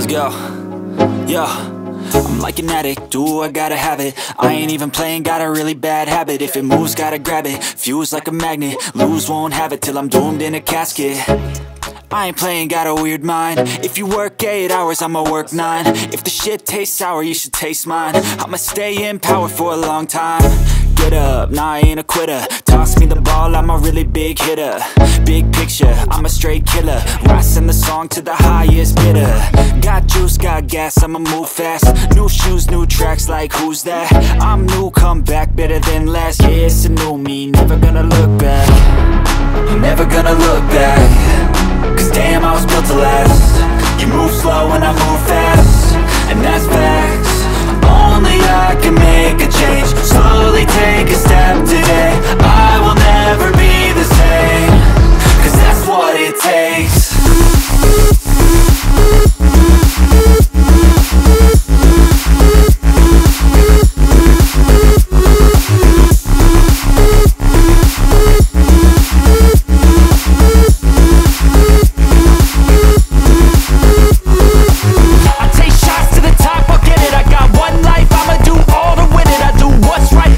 Let's go. Yo, I'm like an addict, do I gotta have it. I ain't even playing, got a really bad habit. If it moves, gotta grab it, fuse like a magnet. Lose, won't have it till I'm doomed in a casket. I ain't playing, got a weird mind. If you work 8 hours, I'ma work 9. If the shit tastes sour, you should taste mine. I'ma stay in power for a long time. Get up, nah, I ain't a quitter. Toss me the ball, I'm a really big hitter. Big picture, I'm a straight killer. I send the song to the highest bidder. Got juice, got gas, I'ma move fast. New shoes, new tracks, like who's that? I'm new, come back, better than last. Yeah, it's a new me, never gonna